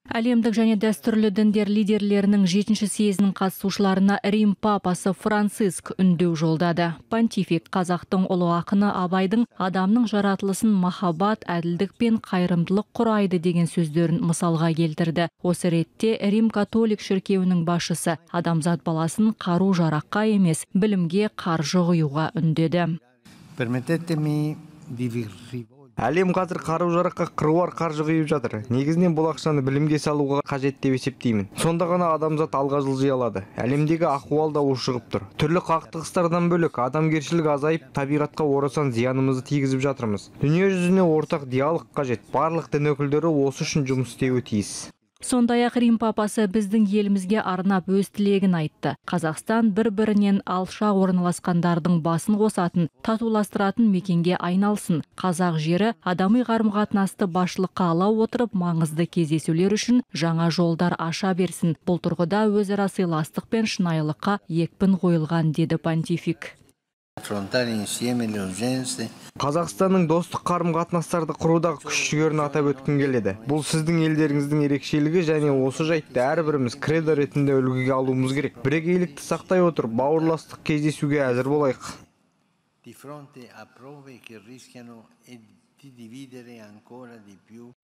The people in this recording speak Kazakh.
Әлемдік және дәстүрлі діндер лидерлерінің 7-ші съезінің қатысушыларына Рим папасы Франциск үндеу жолдады. Понтифик қазақтың ұлы ақыны Абайдың адамның жаратылысын махаббат, әділдік пен қайырымдылық құрайды деген сөздерін мысалға келтірді. Осы ретте Рим католик шіркеуінің басшысы адамзат баласын қару-жараққа емес, білімге қаржы құюға үндеді. Әлем қазір қару-жараққа қыруар қаржы құйып жатыр. Негізінен бұл ақшаны білімге салуға қажет деп есептеймін. Сонда ғана адамзат алға жылжи алады. Әлемдегі ахуал да ушығып тұр. Түрлі қақтығыстардан бөлек адамгершілік азайып, табиғатқа орасан зиянымызды тигізіп жатырмыз. Дүние жүзіне ортақ диалог қажет. Барлық дін өкілдері осы үшін жұмыс істеуі тиіс. Сондай-ақ Рим папасы біздің елімізге арнап өз тілегін айтты. Қазақстан бір-бірінен алшақ орналасқандардың басын қосатын, татуластыратын мекенге айналсын. Қазақ жері адами қарым-қатынасты басшылыққа ала отырып, маңызды кездесулер үшін жаңа жолдар аша берсін. Бұл тұрғыда өзара сыйластық пен шынайылыққа екпін қойылған, деді понтифик. Қазақстанның достық қарым-қатынастарды құрудағы күш-жігерін атап өткім келеді. Бұл сіздің елдеріңіздің ерекшелігі және осы жайтты әрбіріміз кредо ретінде үлгіге алуымыз керек. Бірегейлікті сақтай отырып, бауырластық кездесуге әзір болайық.